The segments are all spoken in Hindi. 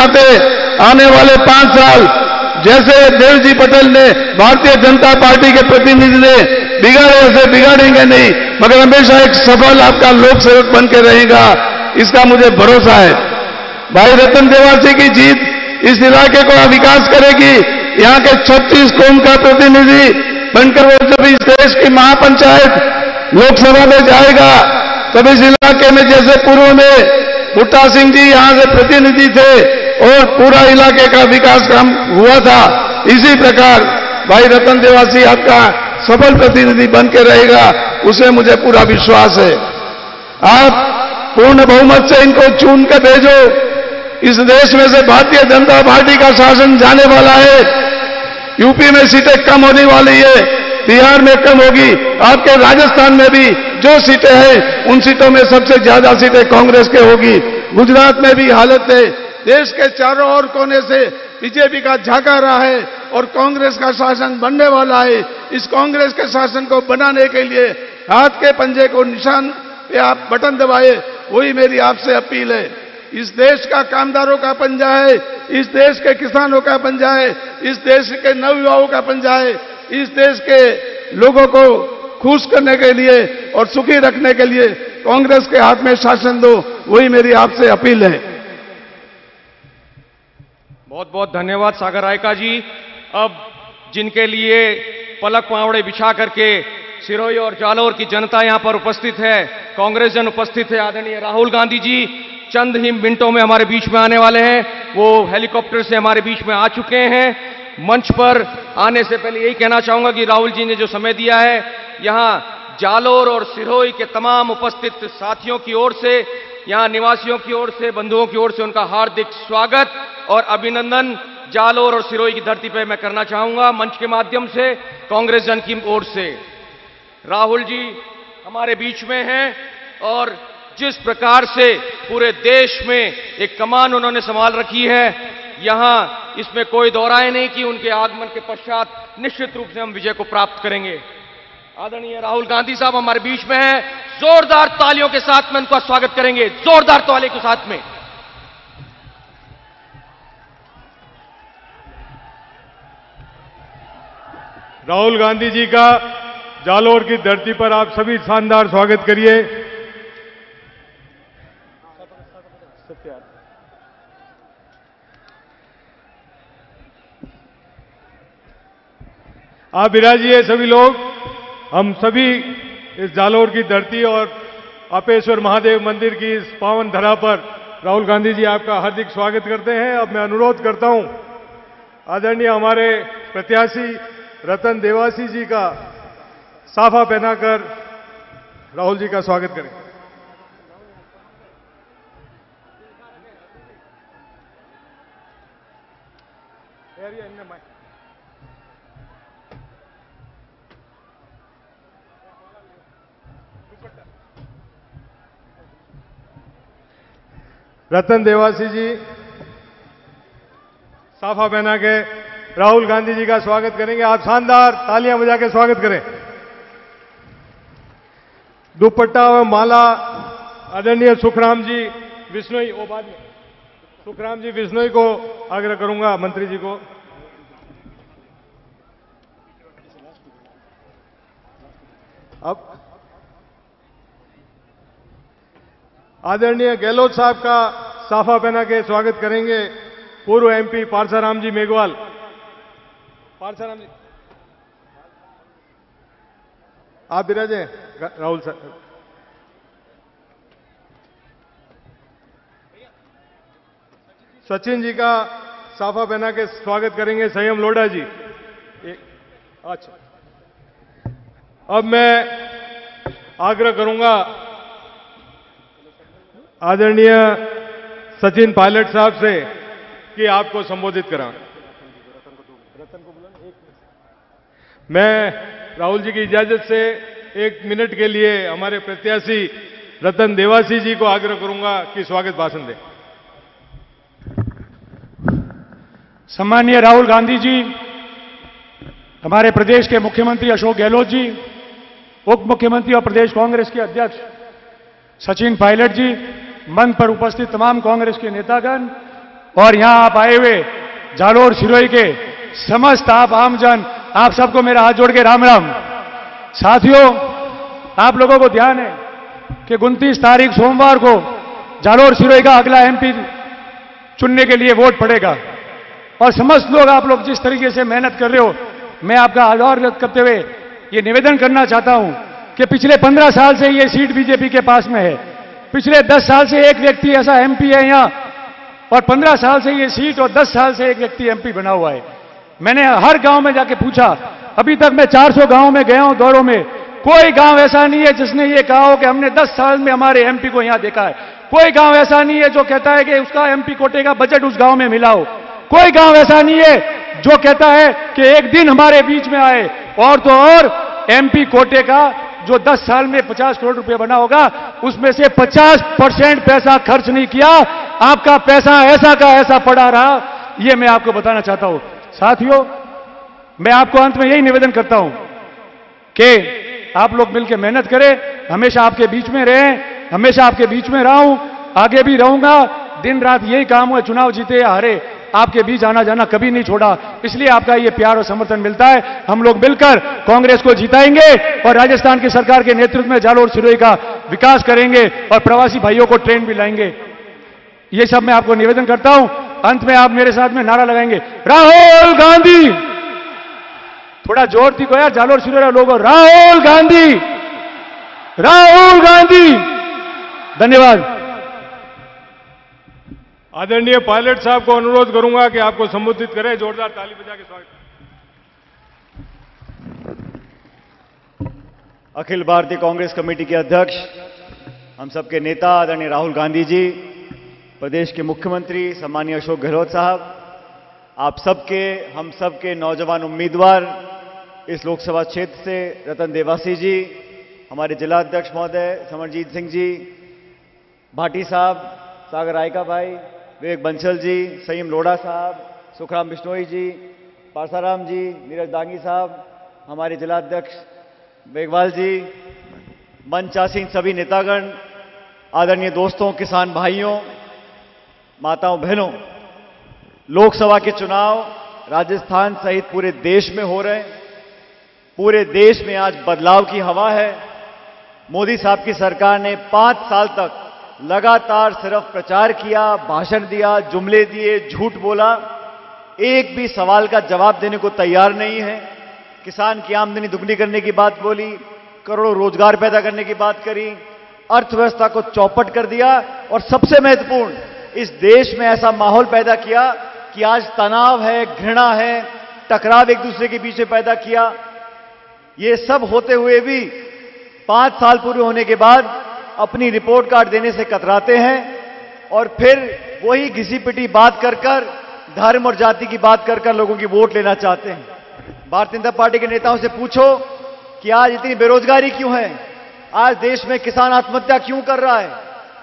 नाते आने वाले 5 साल जैसे देवजी पटेल ने भारतीय जनता पार्टी के प्रतिनिधि ने बिगाड़े ऐसे बिगाड़ेंगे नहीं, मगर हमेशा एक सफल आपका लोक सेवक बन के रहेगा, इसका मुझे भरोसा है। भाई रतन देवासी की जीत इस इलाके को विकास करेगी। यहाँ के 36 कौम का प्रतिनिधि बनकर वो जब इस देश की महापंचायत लोकसभा में जाएगा, तब इस इलाके में जैसे पूर्व में बूटा सिंह जी यहां से प्रतिनिधि थे और पूरा इलाके का विकास काम हुआ था, इसी प्रकार भाई रतन देवासी आपका सफल प्रतिनिधि बन के रहेगा, उसे मुझे पूरा विश्वास है। आप पूर्ण बहुमत से इनको चुन कर भेजो। इस देश में से भारतीय जनता पार्टी का शासन जाने वाला है। यूपी में सीटें कम होने वाली है, बिहार में कम होगी, आपके राजस्थान में भी जो सीटें हैं उन सीटों में सबसे ज्यादा सीटें कांग्रेस के होगी। गुजरात में भी हालत है, देश के चारों ओर कोने से बीजेपी का झांका रहा है और कांग्रेस का शासन बनने वाला है। इस कांग्रेस के शासन को बनाने के लिए हाथ के पंजे को निशान पे आप बटन दबाए, वही मेरी आपसे अपील है। इस देश का कामदारों का पंजा है, इस देश के किसानों का पंजा है, इस देश के नवयुवाओं का पंजा है। इस देश के लोगों को खुश करने के लिए और सुखी रखने के लिए कांग्रेस के हाथ में शासन दो, वही मेरी आपसे अपील है। बहुत बहुत धन्यवाद सागर रायका जी। अब जिनके लिए पलक पावड़े बिछा करके सिरोही और जालोर की जनता यहां पर उपस्थित है, कांग्रेस जन उपस्थित है, आदरणीय राहुल गांधी जी चंद ही मिनटों में हमारे बीच में आने वाले हैं। वो हेलीकॉप्टर से हमारे बीच में आ चुके हैं। मंच पर आने से पहले यही कहना चाहूंगा कि राहुल जी ने जो समय दिया है, यहां जालोर और सिरोही के तमाम उपस्थित साथियों की ओर से, यहां निवासियों की ओर से, बंधुओं की ओर से उनका हार्दिक स्वागत और अभिनंदन जालोर और सिरोही की धरती पर मैं करना चाहूंगा मंच के माध्यम से कांग्रेस जन की ओर से। राहुल जी हमारे बीच में हैं और जिस प्रकार से पूरे देश में एक कमान उन्होंने संभाल रखी है, यहां इसमें कोई दोहराए नहीं कि उनके आगमन के पश्चात निश्चित रूप से हम विजय को प्राप्त करेंगे। आदरणीय राहुल गांधी साहब हमारे बीच में हैं, जोरदार तालियों के साथ में उनका स्वागत करेंगे, जोरदार तालियों के साथ में। राहुल गांधी जी का जालोर की धरती पर आप सभी शानदार स्वागत करिए। आप विराजिए सभी लोग। हम सभी इस जालोर की धरती और अपेश्वर महादेव मंदिर की इस पावन धरा पर राहुल गांधी जी आपका हार्दिक स्वागत करते हैं। अब मैं अनुरोध करता हूं आदरणीय हमारे प्रत्याशी रतन देवासी जी का साफा पहनाकर राहुल जी का स्वागत करें। रतन देवासी जी साफा पहना के राहुल गांधी जी का स्वागत करेंगे। आप शानदार तालियां बजा के स्वागत करें। दुपट्टा और माला आदरणीय सुखराम जी विश्नोई, वो बाद में सुखराम जी विश्नोई को आग्रह करूंगा, मंत्री जी को। अब आदरणीय गहलोत साहब का साफा पहना के स्वागत करेंगे पूर्व एमपी पारसाराम जी मेघवाल। पारसाराम जी आप विराजे। राहुल सर, सचिन जी का साफा पहना के स्वागत करेंगे संयम लोढ़ा जी। अच्छा, अब मैं आग्रह करूंगा आदरणीय सचिन पायलट साहब से कि आपको संबोधित कराएं। मैं राहुल जी की इजाजत से 1 मिनट के लिए हमारे प्रत्याशी रतन देवासी जी को आग्रह करूंगा कि स्वागत भाषण दें। सम्माननीय राहुल गांधी जी, हमारे प्रदेश के मुख्यमंत्री अशोक गहलोत जी, उप मुख्यमंत्री और प्रदेश कांग्रेस के अध्यक्ष सचिन पायलट जी, मंच पर उपस्थित तमाम कांग्रेस के नेतागण और यहां आप आए हुए जालोर सिरोही के समस्त आप आमजन, आप सबको मेरा हाथ जोड़ के राम राम। साथियों, आप लोगों को ध्यान है कि 29 तारीख सोमवार को जालोर सिरोही का अगला एमपी चुनने के लिए वोट पड़ेगा और समस्त लोग, आप लोग जिस तरीके से मेहनत कर रहे हो, मैं आपका आभार व्यक्त करते हुए ये निवेदन करना चाहता हूं कि पिछले 15 साल से ये सीट बीजेपी के पास में है। पिछले 10 साल से एक व्यक्ति ऐसा एमपी है यहां, और 15 साल से ये सीट और 10 साल से एक व्यक्ति एमपी बना हुआ है। मैंने हर गांव में जाके पूछा, अभी तक मैं 400 गांव में गया हूं दौरों में, कोई गांव ऐसा नहीं है जिसने ये कहा हो कि हमने 10 साल में हमारे एमपी को यहां देखा है। कोई गांव ऐसा नहीं है जो कहता है कि उसका एमपी कोटे का बजट उस गांव में मिला हो। कोई गांव ऐसा नहीं है जो कहता है कि एक दिन हमारे बीच में आए। और तो और एमपी कोटे का जो 10 साल में 50 करोड़ रुपए बना होगा, उसमें से 50% पैसा खर्च नहीं किया। आपका पैसा ऐसा का ऐसा पड़ा रहा, यह मैं आपको बताना चाहता हूं। साथियों, मैं आपको अंत में यही निवेदन करता हूं कि आप लोग मिलकर मेहनत करें, हमेशा आपके बीच में रहें, हमेशा आपके बीच में रहा हूं, आगे भी रहूंगा। दिन रात यही काम हुआ, चुनाव जीते या हारे, आपके बीच आना जाना कभी नहीं छोड़ा। इसलिए आपका ये प्यार और समर्थन मिलता है। हम लोग मिलकर कांग्रेस को जिताएंगे और राजस्थान की सरकार के नेतृत्व में जालोर सिरोही का विकास करेंगे और प्रवासी भाइयों को ट्रेन भी लाएंगे। ये सब मैं आपको निवेदन करता हूं। अंत में आप मेरे साथ में नारा लगाएंगे, राहुल गांधी। थोड़ा जोर थी को यार, जालोर सिरोही लोगों, राहुल गांधी, राहुल गांधी। धन्यवाद। आदरणीय पायलट साहब को अनुरोध करूंगा कि आपको संबोधित करें। जोरदार ताली बजा के स्वागत। अखिल भारतीय कांग्रेस कमेटी के अध्यक्ष, हम सबके नेता आदरणीय राहुल गांधी जी, प्रदेश के मुख्यमंत्री सम्मानीय अशोक गहलोत साहब, आप सबके, हम सबके नौजवान उम्मीदवार इस लोकसभा क्षेत्र से रतन देवासी जी, हमारे जिला अध्यक्ष महोदय समरजीत सिंह जी, भाटी साहब, सागर रायका भाई, विवेक बंसल जी, संयम लोढ़ा साहब, सुखराम बिश्नोई जी, पासाराम जी, नीरज दांगी साहब, हमारे जिला अध्यक्ष मेघवाल जी, मंच आसीन सभी नेतागण, आदरणीय दोस्तों, किसान भाइयों, माताओं बहनों, लोकसभा के चुनाव राजस्थान सहित पूरे देश में हो रहे हैं। पूरे देश में आज बदलाव की हवा है। मोदी साहब की सरकार ने 5 साल तक लगातार सिर्फ प्रचार किया, भाषण दिया, जुमले दिए, झूठ बोला, एक भी सवाल का जवाब देने को तैयार नहीं है। किसान की आमदनी दुगनी करने की बात बोली, करोड़ों रोजगार पैदा करने की बात करी, अर्थव्यवस्था को चौपट कर दिया और सबसे महत्वपूर्ण, इस देश में ऐसा माहौल पैदा किया कि आज तनाव है, घृणा है, टकराव एक दूसरे के पीछे पैदा किया। ये सब होते हुए भी 5 साल पूरे होने के बाद अपनी रिपोर्ट कार्ड देने से कतराते हैं और फिर वही घिसी पिटी बात कर कर, धर्म और जाति की बात कर कर लोगों की वोट लेना चाहते हैं। भारतीय जनता पार्टी के नेताओं से पूछो कि आज इतनी बेरोजगारी क्यों है, आज देश में किसान आत्महत्या क्यों कर रहा है,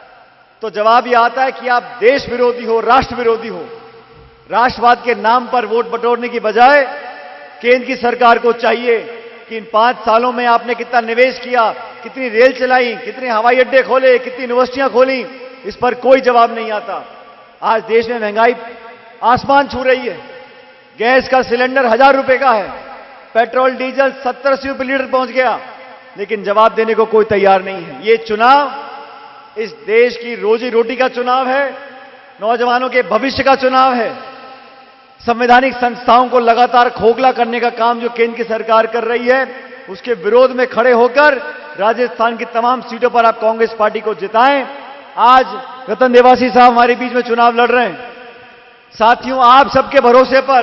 तो जवाब यह आता है कि आप देश विरोधी हो, राष्ट्र विरोधी हो। राष्ट्रवाद के नाम पर वोट बटोरने की बजाय केंद्र की सरकार को चाहिए कि इन 5 सालों में आपने कितना निवेश किया, कितनी रेल चलाई, कितने हवाई अड्डे खोले, कितनी यूनिवर्सिटियां खोली, इस पर कोई जवाब नहीं आता। आज देश में महंगाई आसमान छू रही है। गैस का सिलेंडर 1000 रुपए का है, पेट्रोल डीजल 70-80 रुपए लीटर पहुंच गया, लेकिन जवाब देने को कोई तैयार नहीं है। ये चुनाव इस देश की रोजी रोटी का चुनाव है, नौजवानों के भविष्य का चुनाव है। संवैधानिक संस्थाओं को लगातार खोखला करने का काम जो केंद्र की सरकार कर रही है, उसके विरोध में खड़े होकर राजस्थान की तमाम सीटों पर आप कांग्रेस पार्टी को जिताएं। आज रतन देवासी साहब हमारे बीच में चुनाव लड़ रहे हैं। साथियों, आप सबके भरोसे पर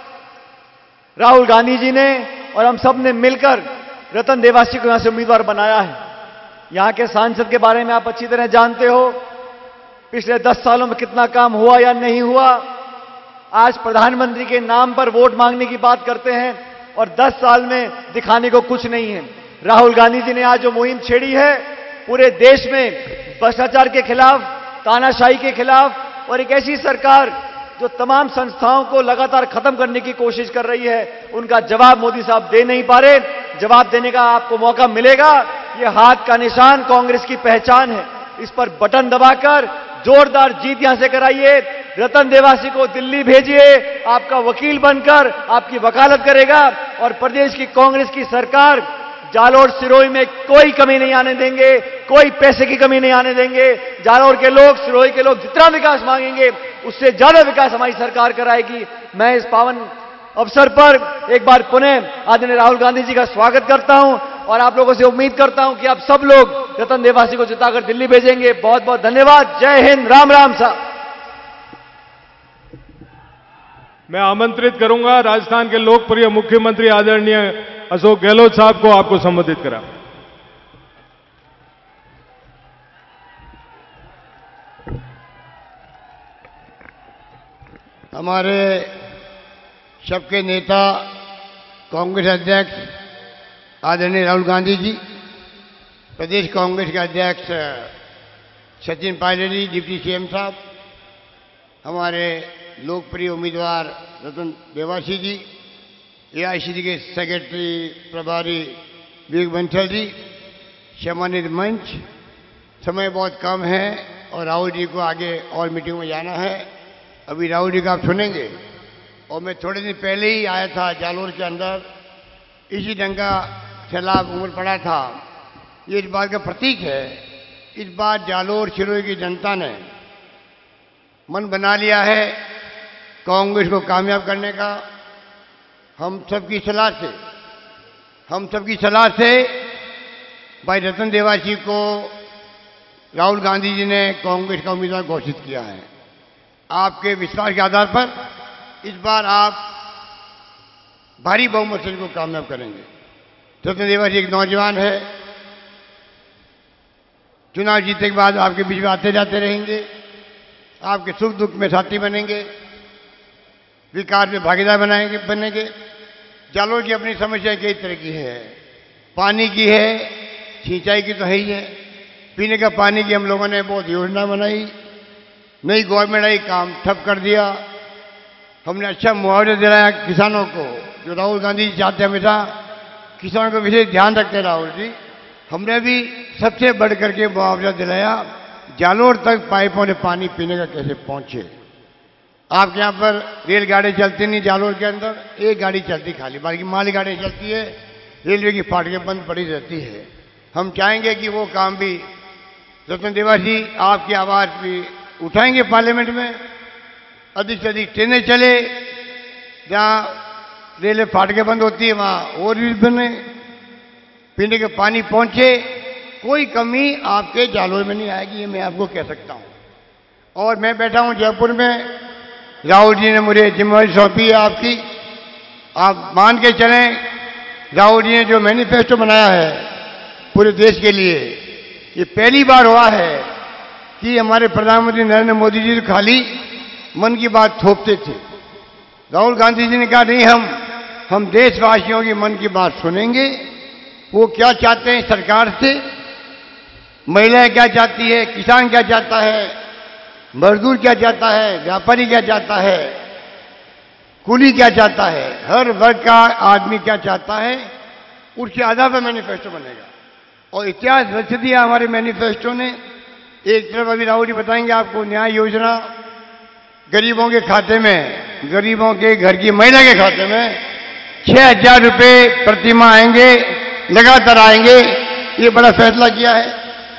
राहुल गांधी जी ने और हम सब ने मिलकर रतन देवासी को यहां से उम्मीदवार बनाया है। यहां के सांसद के बारे में आप अच्छी तरह जानते हो, पिछले 10 सालों में कितना काम हुआ या नहीं हुआ। आज प्रधानमंत्री के नाम पर वोट मांगने की बात करते हैं और 10 साल में दिखाने को कुछ नहीं है। राहुल गांधी जी ने आज जो मुहिम छेड़ी है पूरे देश में भ्रष्टाचार के खिलाफ, तानाशाही के खिलाफ, और एक ऐसी सरकार जो तमाम संस्थाओं को लगातार खत्म करने की कोशिश कर रही है, उनका जवाब मोदी साहब दे नहीं पा रहे। जवाब देने का आपको मौका मिलेगा। ये हाथ का निशान कांग्रेस की पहचान है, इस पर बटन दबाकर जोरदार जीत यहां से कराइए। रतन देवासी को दिल्ली भेजिए, आपका वकील बनकर आपकी वकालत करेगा और प्रदेश की कांग्रेस की सरकार जालोर सिरोही में कोई कमी नहीं आने देंगे, कोई पैसे की कमी नहीं आने देंगे। जालोर के लोग, सिरोही के लोग जितना विकास मांगेंगे उससे ज्यादा विकास हमारी सरकार कराएगी। मैं इस पावन अवसर पर एक बार पुनः आदरणीय राहुल गांधी जी का स्वागत करता हूं और आप लोगों से उम्मीद करता हूं कि आप सब लोग रतन देवासी को जिताकर दिल्ली भेजेंगे। बहुत बहुत धन्यवाद। जय हिंद। राम राम साहब। मैं आमंत्रित करूंगा राजस्थान के लोकप्रिय मुख्यमंत्री आदरणीय अशोक गहलोत साहब को आपको संबोधित करा। हमारे सबके नेता कांग्रेस अध्यक्ष आदरणीय राहुल गांधी जी, प्रदेश कांग्रेस के अध्यक्ष सचिन पायलट जी, डिप्टी सीएम साहब, हमारे लोकप्रिय उम्मीदवार रतन देवासी जी, एआईसीसी के सेक्रेटरी प्रभारी विवेक बंसल जी, सम्मानित मंच, समय बहुत कम है और राहुल जी को आगे और मीटिंग में जाना है। अभी राहुल जी का आप सुनेंगे और मैं थोड़े दिन पहले ही आया था जालोर के अंदर, इसी ढंग का सैलाब उमड़ पड़ा था। ये इस बात का प्रतीक है, इस बार जालोर सिरोही की जनता ने मन बना लिया है कांग्रेस को कामयाब करने का। हम सबकी सलाह से भाई रतन देवासी को राहुल गांधी जी ने कांग्रेस का उम्मीदवार घोषित किया है। आपके विश्वास के आधार पर इस बार आप भारी बहुमत से इनको कामयाब करेंगे। रतन देवासी एक नौजवान है, चुनाव जीतने के बाद आपके बीच में आते जाते रहेंगे, आपके सुख दुख में साथी बनेंगे, विकास में भागीदार बनेंगे। जालोर की अपनी समस्या कई तरह की है, पानी की है, सिंचाई की तो है ही है, पीने का पानी की हम लोगों ने बहुत योजना बनाई, नई गवर्नमेंट आई, काम ठप कर दिया। हमने अच्छा मुआवजा दिलाया किसानों को, जो राहुल गांधी जी चाहते हमेशा किसानों को विशेष ध्यान रखते हैं राहुल जी। हमने भी सबसे बढ़ करके मुआवजा दिलाया, जालोर तक पाइपों से पानी पीने का कैसे पहुंचे। आपके यहाँ पर रेलगाड़ी चलती नहीं, जालोर के अंदर एक गाड़ी चलती खाली, बाकी मालगाड़ी चलती है, रेलवे की फाटकें बंद पड़ी रहती है। हम चाहेंगे कि वो काम भी रतन देवासी आपकी आवाज़ भी उठाएंगे पार्लियामेंट में, अधिक से अधिक ट्रेनें चले, जहाँ रेलवे फाटकें बंद होती है वहाँ और भी बने, पीने का पानी पहुँचे, कोई कमी आपके जालोर में नहीं आएगी, ये मैं आपको कह सकता हूँ। और मैं बैठा हूँ जयपुर में, राहुल जी ने मुझे जिम्मेदारी सौंपी है आपकी। आप मान के चलें, राहुल जी ने जो मैनिफेस्टो बनाया है पूरे देश के लिए, ये पहली बार हुआ है कि हमारे प्रधानमंत्री नरेंद्र मोदी जी खाली मन की बात थोपते थे। राहुल गांधी जी ने कहा नहीं, हम देशवासियों की मन की बात सुनेंगे, वो क्या चाहते हैं सरकार से, महिलाएं क्या चाहती है, किसान क्या चाहता है, मजदूर क्या चाहता है, व्यापारी क्या चाहता है, कुली क्या चाहता है, हर वर्ग का आदमी क्या चाहता है, उसके आधार पर मैनिफेस्टो बनेगा। और इतिहास रच दिया हमारे मैनिफेस्टो ने। एक तरफ अभी राहुल जी बताएंगे आपको, न्याय योजना गरीबों के खाते में, गरीबों के घर की महिला के खाते में 6,000 रुपये प्रतिमाह आएंगे, लगातार आएंगे। ये बड़ा फैसला किया है।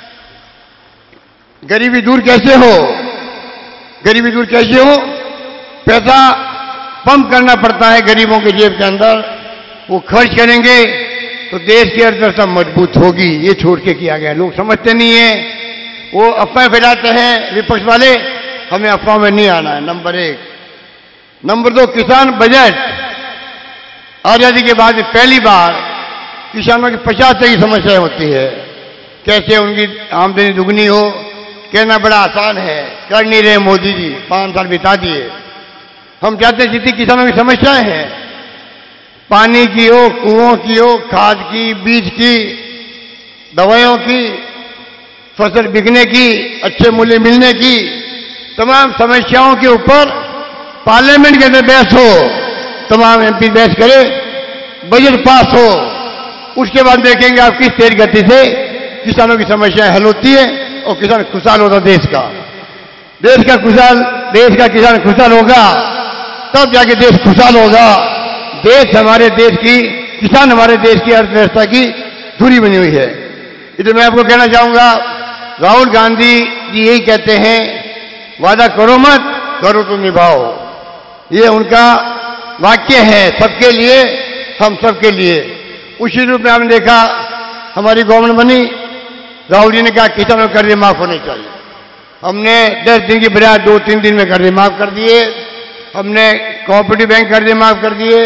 गरीबी दूर कैसे हो, गरीबी दूर कैसे हो, पैसा पंप करना पड़ता है गरीबों के जेब के अंदर, वो खर्च करेंगे तो देश की अर्थव्यवस्था मजबूत होगी। ये छोड़ के किया गया, लोग समझते नहीं है, वो अफवाह फैलाते हैं विपक्ष वाले, हमें अफवाह में नहीं आना है, नंबर 1। नंबर 2, किसान बजट आजादी के बाद पहली बार किसानों की 50 की समस्याएं होती है, कैसे उनकी आमदनी दुगनी हो, कहना बड़ा आसान है, कर नहीं रहे मोदी जी, 5 साल बिता दिए। हम चाहते हैं जितनी किसानों की समस्याएं हैं, पानी की हो, कुओं की हो, खाद की, बीज की, दवाइयों की, फसल बिकने की, अच्छे मूल्य मिलने की, तमाम समस्याओं के ऊपर पार्लियामेंट के अंदर बहस हो, तमाम एमपी बहस करे, बजट पास हो, उसके बाद देखेंगे आप किस तेज गति से किसानों की समस्याएं हल होती है और किसान खुशहाल होता देश का खुशहाल देश का किसान खुशहाल होगा तब जाके देश खुशहाल होगा। देश हमारे देश की, किसान हमारे देश की अर्थव्यवस्था की धुरी बनी हुई है। इसलिए मैं आपको कहना चाहूंगा, राहुल गांधी जी यही कहते हैं, वादा करो मत, करो तो निभाओ। ये उनका वाक्य है, सबके लिए, हम सबके लिए। उसी रूप में आपने देखा हमारी गवर्नमेंट बनी, राहुल जी ने कहा किसानों का कर्ज माफ होने चाहिए। हमने 10 दिन की बजाय 2-3 दिन में कर्ज माफ कर दिए। हमने कोऑपरेटिव बैंक कर्ज माफ कर दिए,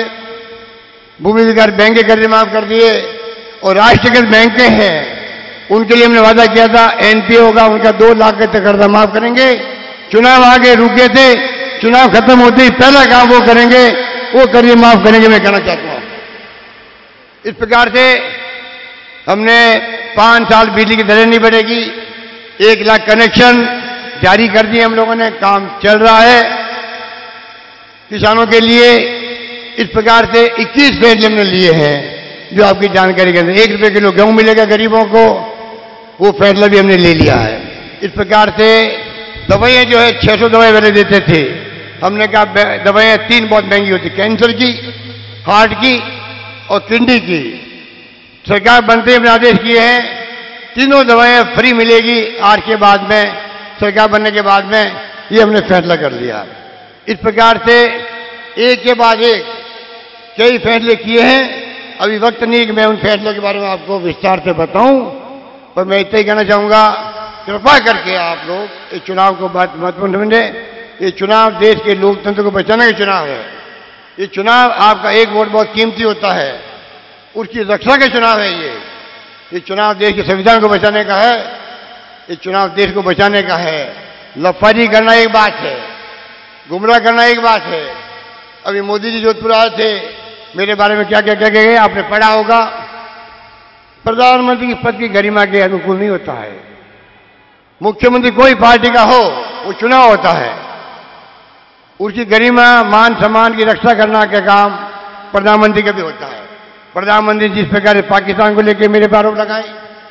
भूमि विकास बैंक के कर्ज माफ कर दिए, और राष्ट्रीयकृत बैंक हैं उनके लिए हमने वादा किया था एनपीए होगा उनका 2 लाख तक कर्जा माफ करेंगे। चुनाव आगे रुके थे, चुनाव खत्म होते ही पहला काम वो करेंगे, वो कर्ज माफ करेंगे। मैं कहना चाहता हूं इस प्रकार से हमने 5 साल बिजली की दरें नहीं बढ़ेगी, 1 लाख कनेक्शन जारी कर दिए हम लोगों ने, काम चल रहा है किसानों के लिए। इस प्रकार से 21 फैसले हमने लिए हैं जो आपकी जानकारी के अंदर। 1 रुपये किलो गेहूं मिलेगा गरीबों को, वो फैसला भी हमने ले लिया है। इस प्रकार से दवाइयां जो है 600 दवाई पहले देते थे, हमने कहा दवाइयां 3 बहुत महंगी होती, कैंसर की, हार्ट की और किडनी की। सरकार बनते ही अपने आदेश किए हैं 3 दवाइयां फ्री मिलेगी आज के बाद में, सरकार बनने के बाद में ये हमने फैसला कर लिया। इस प्रकार से एक के बाद एक कई फैसले किए हैं। अभी वक्त नहीं कि मैं उन फैसलों के बारे में आपको विस्तार से बताऊं, पर मैं इतना ही कहना चाहूंगा, कृपा करके आप लोग इस चुनाव को बात महत्वपूर्ण समझे। ये चुनाव देश के लोकतंत्र को बचाने का चुनाव है। ये चुनाव आपका एक वोट बहुत कीमती होता है, उसकी रक्षा का चुनाव है। ये चुनाव देश के संविधान को बचाने का है, ये चुनाव देश को बचाने का है। लफारी करना एक बात है, गुमराह करना एक बात है। अभी मोदी जी जोधपुर आए थे, मेरे बारे में क्या क्या कह गए आपने पढ़ा होगा। प्रधानमंत्री की पद की गरिमा के अनुकूल नहीं होता है। मुख्यमंत्री कोई पार्टी का हो, वो चुनाव होता है, उसकी गरिमा मान सम्मान की रक्षा करना का काम प्रधानमंत्री का भी होता है। प्रधानमंत्री जिस प्रकार से पाकिस्तान को लेकर मेरे पर आरोप लगाए,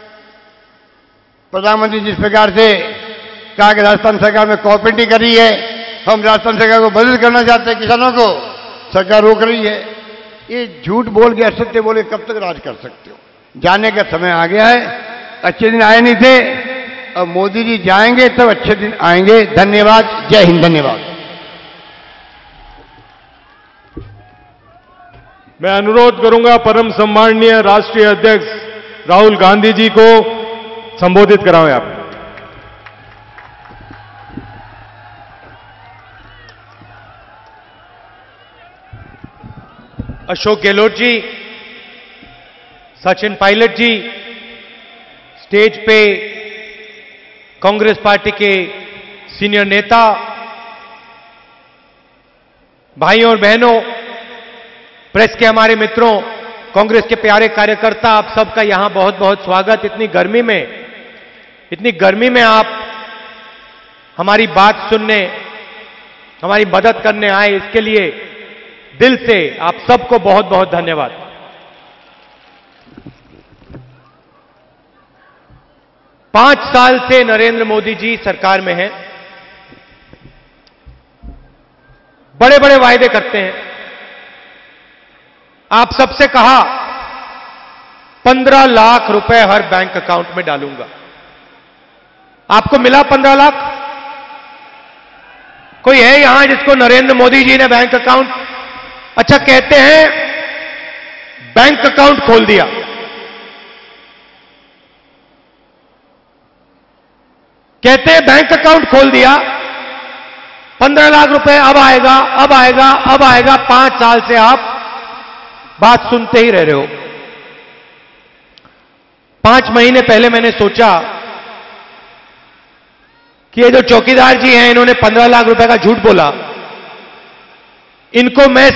प्रधानमंत्री जिस प्रकार से कहा कि राजस्थान सरकार में कोऑपरेटिव कर रही है, हम राजस्थान सरकार को बदल करना चाहते हैं, किसानों को सरकार रोक रही है। ये झूठ बोल के, असत्य बोल के कब तक राज कर सकते हो? जाने का समय आ गया है, अच्छे दिन आए नहीं थे, अब मोदी जी जाएंगे तब अच्छे दिन आएंगे। धन्यवाद, जय हिंद। धन्यवाद। मैं अनुरोध करूंगा परम सम्माननीय राष्ट्रीय अध्यक्ष राहुल गांधी जी को संबोधित कराएं आप। अशोक गहलोत जी, सचिन पायलट जी, स्टेज पे कांग्रेस पार्टी के सीनियर नेता, भाइयों और बहनों, प्रेस के हमारे मित्रों, कांग्रेस के प्यारे कार्यकर्ता, आप सबका यहां बहुत बहुत स्वागत। इतनी गर्मी में आप हमारी बात सुनने, हमारी मदद करने आए, इसके लिए दिल से आप सबको बहुत बहुत धन्यवाद। पांच साल से नरेंद्र मोदी जी सरकार में हैं, बड़े बड़े वायदे करते हैं। आप सबसे कहा 15 लाख रुपए हर बैंक अकाउंट में डालूंगा। आपको मिला 15 लाख? कोई है यहां जिसको नरेंद्र मोदी जी ने बैंक अकाउंट, अच्छा कहते हैं बैंक अकाउंट खोल दिया, कहते हैं बैंक अकाउंट खोल दिया, 15 लाख रुपए अब आएगा, अब आएगा, अब आएगा। 5 साल से आप बात सुनते ही रह रहे हो। 5 महीने पहले मैंने सोचा कि ये जो चौकीदार जी हैं, इन्होंने 15 लाख रुपए का झूठ बोला, इनको मैं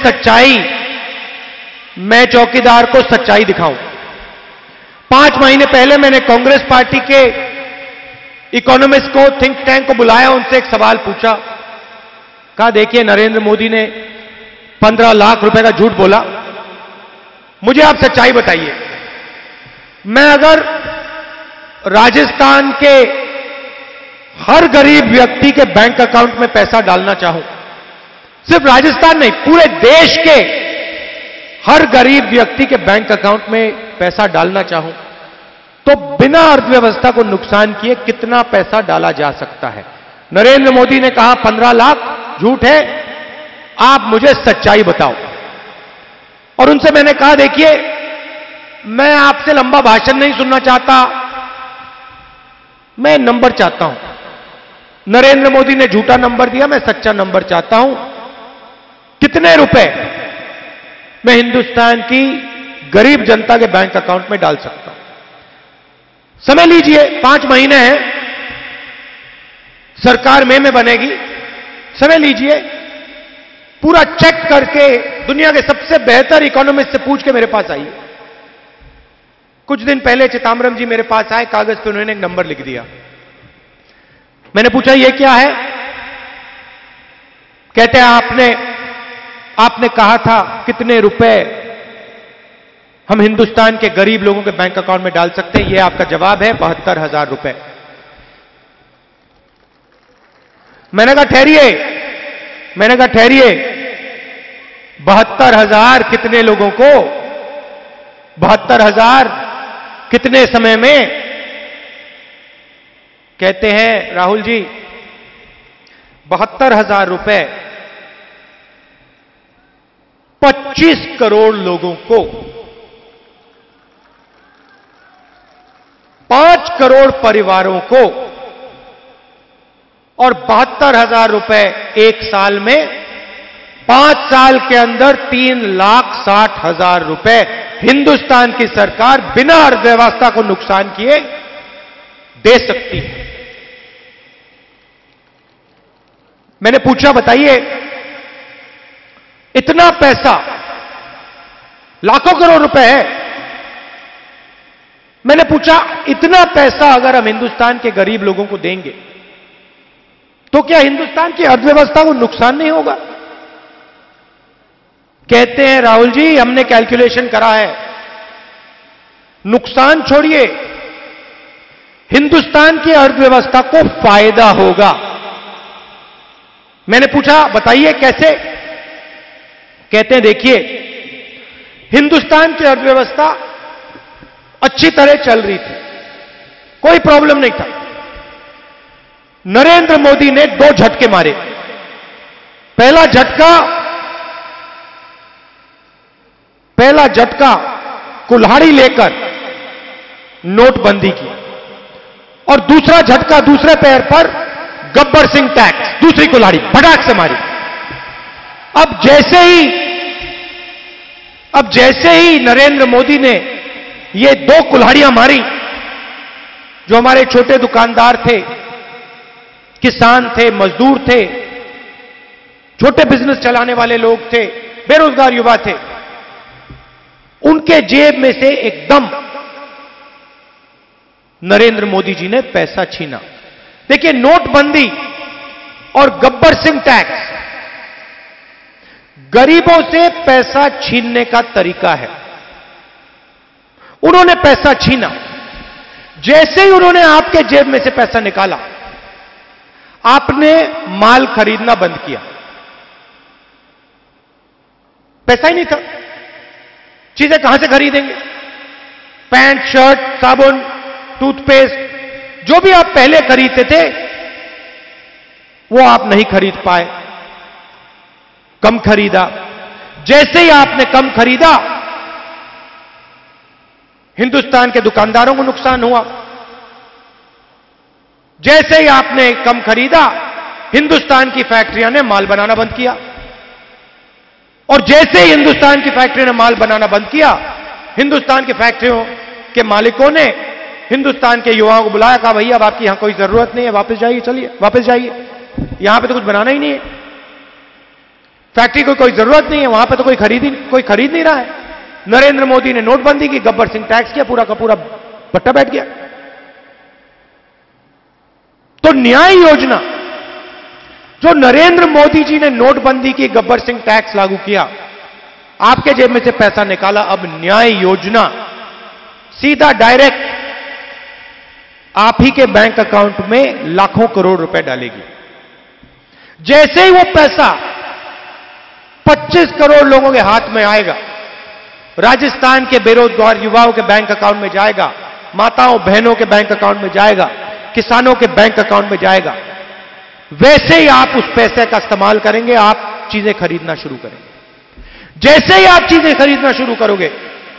चौकीदार को सच्चाई दिखाऊं। 5 महीने पहले मैंने कांग्रेस पार्टी के इकोनॉमिस्ट को, थिंक टैंक को बुलाया, उनसे एक सवाल पूछा, कहा देखिए नरेंद्र मोदी ने 15 लाख रुपए का झूठ बोला, मुझे आप सच्चाई बताइए। मैं अगर राजस्थान के हर गरीब व्यक्ति के बैंक अकाउंट में पैसा डालना चाहूं, सिर्फ राजस्थान नहीं, पूरे देश के हर गरीब व्यक्ति के बैंक अकाउंट में पैसा डालना चाहूं, तो बिना अर्थव्यवस्था को नुकसान किए कितना पैसा डाला जा सकता है? नरेंद्र मोदी ने कहा 15 लाख, झूठ है, आप मुझे सच्चाई बताओ। और उनसे मैंने कहा, देखिए, मैं आपसे लंबा भाषण नहीं सुनना चाहता, मैं नंबर चाहता हूं। नरेंद्र मोदी ने झूठा नंबर दिया, मैं सच्चा नंबर चाहता हूं। कितने रुपए मैं हिंदुस्तान की गरीब जनता के बैंक अकाउंट में डाल सकता हूं? समय लीजिए, 5 महीने हैं, सरकार मई में बनेगी, समय लीजिए, पूरा चेक करके दुनिया के सबसे बेहतर इकोनॉमिस्ट से पूछ के मेरे पास आइए। कुछ दिन पहले चिदम्बरम जी मेरे पास आए, कागज पे उन्होंने एक नंबर लिख दिया। मैंने पूछा, यह क्या है? कहते हैं, आपने कहा था कितने रुपए हम हिंदुस्तान के गरीब लोगों के बैंक अकाउंट में डाल सकते हैं? यह आपका जवाब है, 72,000 रुपए। मैंने कहा ठहरिए, 72,000 कितने लोगों को? 72,000 कितने समय में? कहते हैं, राहुल जी, 72,000 रुपए 25 करोड़ लोगों को, 5 करोड़ परिवारों को, और 72,000 रुपए एक साल में, 5 साल के अंदर 3,60,000 रुपए हिंदुस्तान की सरकार बिना अर्थव्यवस्था को नुकसान किए दे सकती है। मैंने पूछा, बताइए, इतना पैसा, लाखों करोड़ रुपए है, मैंने पूछा, इतना पैसा अगर हम हिंदुस्तान के गरीब लोगों को देंगे तो क्या हिंदुस्तान की अर्थव्यवस्था को नुकसान नहीं होगा? कहते हैं, राहुल जी, हमने कैलकुलेशन करा है, नुकसान छोड़िए, हिंदुस्तान की अर्थव्यवस्था को फायदा होगा। मैंने पूछा, बताइए कैसे? कहते हैं, देखिए, हिंदुस्तान की अर्थव्यवस्था अच्छी तरह चल रही थी, कोई प्रॉब्लम नहीं था। नरेंद्र मोदी ने 2 झटके मारे। पहला झटका कुल्हाड़ी लेकर नोटबंदी की, और दूसरा झटका दूसरे पैर पर गब्बर सिंह टैक्स, दूसरी कुल्हाड़ी फटाक से मारी। अब जैसे ही नरेंद्र मोदी ने ये 2 कुल्हाड़ियां मारी, जो हमारे छोटे दुकानदार थे, किसान थे, मजदूर थे, छोटे बिजनेस चलाने वाले लोग थे, बेरोजगार युवा थे, उनके जेब में से एकदम नरेंद्र मोदी जी ने पैसा छीना। देखिए, नोटबंदी और गब्बर सिंह टैक्स गरीबों से पैसा छीनने का तरीका है। उन्होंने पैसा छीना, जैसे ही उन्होंने आपके जेब में से पैसा निकाला, आपने माल खरीदना बंद किया, पैसा ही नहीं था, चीजें कहां से खरीदेंगे? पैंट, शर्ट, साबुन, टूथपेस्ट, जो भी आप पहले खरीदते थे वो आप नहीं खरीद पाए, कम खरीदा। जैसे ही आपने कम खरीदा, हिंदुस्तान के दुकानदारों को नुकसान हुआ। जैसे ही आपने कम खरीदा, हिंदुस्तान की फैक्ट्रियां ने माल बनाना बंद किया, और जैसे ही हिंदुस्तान की फैक्ट्री ने माल बनाना बंद किया, हिंदुस्तान की फैक्ट्रियों के मालिकों ने हिंदुस्तान के युवाओं को बुलाया, कहा, भैया अब आपकी यहां कोई जरूरत नहीं है, वापस जाइए, चलिए वापस जाइए, यहां पे तो कुछ बनाना ही नहीं है, फैक्ट्री को कोई जरूरत नहीं है, वहां पे तो कोई खरीद नहीं रहा है। नरेंद्र मोदी ने नोटबंदी की, गब्बर सिंह टैक्स किया, पूरा का पूरा बट्टा बैठ गया। तो न्याय योजना, जो नरेंद्र मोदी जी ने नोटबंदी की, गब्बर सिंह टैक्स लागू किया, आपके जेब में से पैसा निकाला, अब न्याय योजना सीधा डायरेक्ट आप ही के बैंक अकाउंट में लाखों करोड़ रुपए डालेगी। जैसे ही वो पैसा 25 करोड़ लोगों के हाथ में आएगा, राजस्थान के बेरोजगार युवाओं के बैंक अकाउंट में जाएगा, माताओं बहनों के बैंक अकाउंट में जाएगा, किसानों के बैंक अकाउंट में जाएगा, वैसे ही आप उस पैसे का इस्तेमाल करेंगे, आप चीजें खरीदना शुरू करेंगे। जैसे ही आप चीजें खरीदना शुरू करोगे,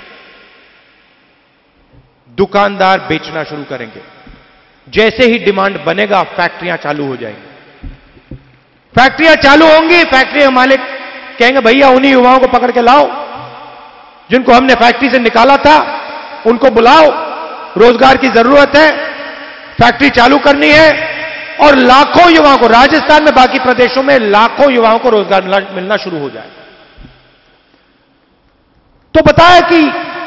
दुकानदार बेचना शुरू करेंगे। जैसे ही डिमांड बनेगा, फैक्ट्रियां चालू हो जाएंगी। फैक्ट्रियां चालू होंगी, फैक्ट्री के मालिक कहेंगे भैया उन्हीं युवाओं को पकड़ के लाओ जिनको हमने फैक्ट्री से निकाला था, उनको बुलाओ, रोजगार की जरूरत है, फैक्ट्री चालू करनी है। और लाखों युवाओं को, राजस्थान में बाकी प्रदेशों में लाखों युवाओं को रोजगार मिलना शुरू हो जाए। तो बताया कि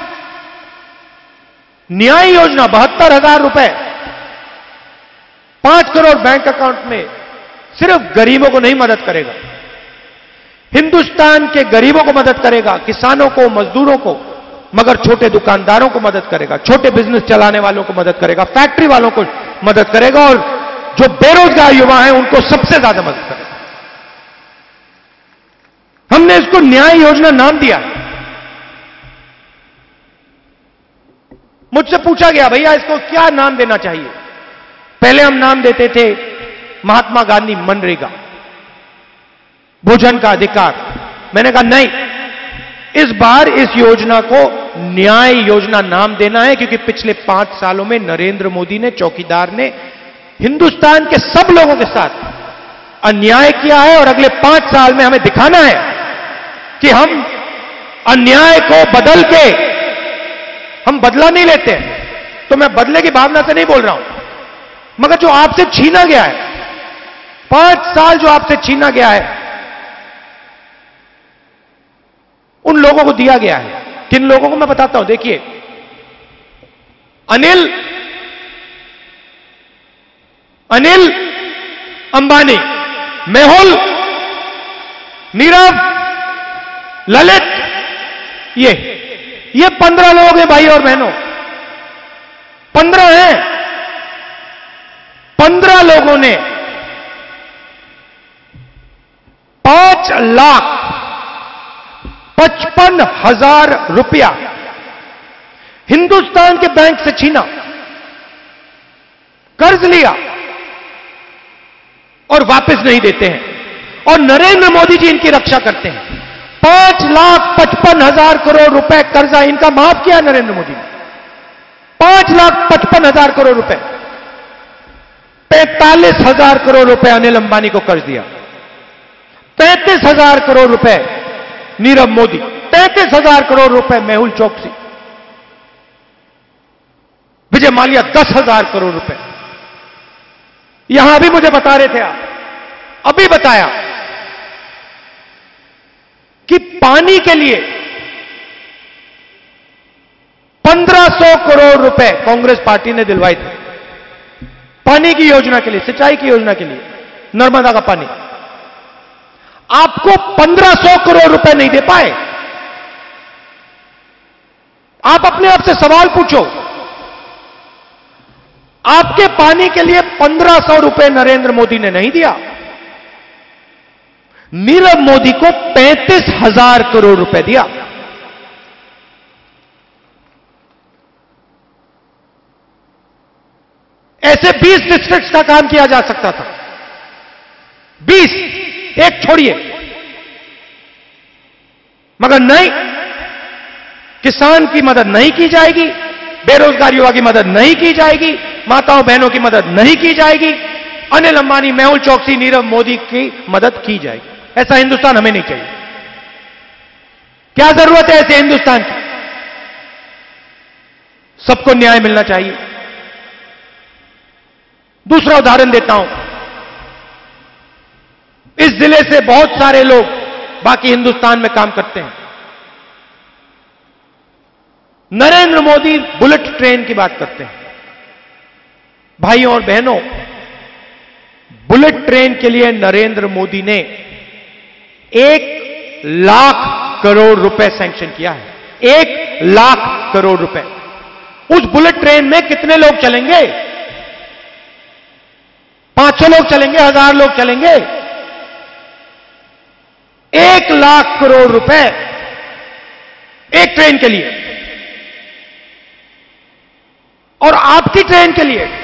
न्याय योजना 72,000 रुपए 5 करोड़ बैंक अकाउंट में सिर्फ गरीबों को नहीं मदद करेगा, हिंदुस्तान के गरीबों को मदद करेगा, किसानों को, मजदूरों को, मगर छोटे दुकानदारों को मदद करेगा, छोटे बिजनेस चलाने वालों को मदद करेगा, फैक्ट्री वालों को मदद करेगा, और जो बेरोजगार युवा हैं उनको सबसे ज्यादा मदद करेगा। हमने इसको न्याय योजना नाम दिया। मुझसे पूछा गया भैया इसको क्या नाम देना चाहिए। पहले हम नाम देते थे महात्मा गांधी मनरेगा, भोजन का अधिकार। मैंने कहा नहीं, इस बार इस योजना को न्याय योजना नाम देना है, क्योंकि पिछले 5 सालों में नरेंद्र मोदी ने, चौकीदार ने हिंदुस्तान के सब लोगों के साथ अन्याय किया है, और अगले 5 साल में हमें दिखाना है कि हम अन्याय को बदल के, हम बदला नहीं लेते। तो मैं बदले की भावना से नहीं बोल रहा हूं, मगर जो आपसे छीना गया है, 5 साल जो आपसे छीना गया है, उन लोगों को दिया गया है। किन लोगों को मैं बताता हूं, देखिए, अनिल अंबानी, मेहुल, नीरव, ललित, ये 15 लोग हैं भाई और बहनों, 15 हैं। 15 लोगों ने 5,55,000 रुपया हिंदुस्तान के बैंक से छीना, कर्ज लिया और वापस नहीं देते हैं, और नरेंद्र मोदी जी इनकी रक्षा करते हैं। 5,55,000 करोड़ रुपए कर्जा इनका माफ किया नरेंद्र मोदी ने। 5,55,000 करोड़ रुपए, 45,000 करोड़ रुपए अनिल अंबानी को कर्ज दिया, 33,000 करोड़ रुपए नीरव मोदी, 33,000 करोड़ रुपए मेहुल चोकसी, विजय माल्या 10,000 करोड़ रुपए। यहां भी मुझे बता रहे थे आप, अभी बताया कि पानी के लिए 1,500 करोड़ रुपए कांग्रेस पार्टी ने दिलवाए थे, पानी की योजना के लिए, सिंचाई की योजना के लिए, नर्मदा का पानी। आपको 1,500 करोड़ रुपए नहीं दे पाए। आप अपने आप से सवाल पूछो, आपके पानी के लिए 1,500 रुपए नरेंद्र मोदी ने नहीं दिया, नीरव मोदी को 35,000 करोड़ रुपए दिया। ऐसे 20 डिस्ट्रिक्ट्स का काम किया जा सकता था, 20, एक छोड़िए, मगर नहीं, किसान की मदद नहीं की जाएगी, बेरोजगार युवा की मदद नहीं की जाएगी, माताओं बहनों की मदद नहीं की जाएगी, अनिल अंबानी, मेहुल चोकसी, नीरव मोदी की मदद की जाएगी। ऐसा हिंदुस्तान हमें नहीं चाहिए। क्या जरूरत है ऐसे हिंदुस्तान की? सबको न्याय मिलना चाहिए। दूसरा उदाहरण देता हूं, इस जिले से बहुत सारे लोग बाकी हिंदुस्तान में काम करते हैं। नरेंद्र मोदी बुलेट ट्रेन की बात करते हैं। भाइयों और बहनों, बुलेट ट्रेन के लिए नरेंद्र मोदी ने 1,00,000 करोड़ रुपए सैंक्शन किया है। 1,00,000 करोड़ रुपए। उस बुलेट ट्रेन में कितने लोग चलेंगे? 500 लोग चलेंगे, 1000 लोग चलेंगे। 1 लाख करोड़ रुपए एक ट्रेन के लिए, और आपकी ट्रेन के लिए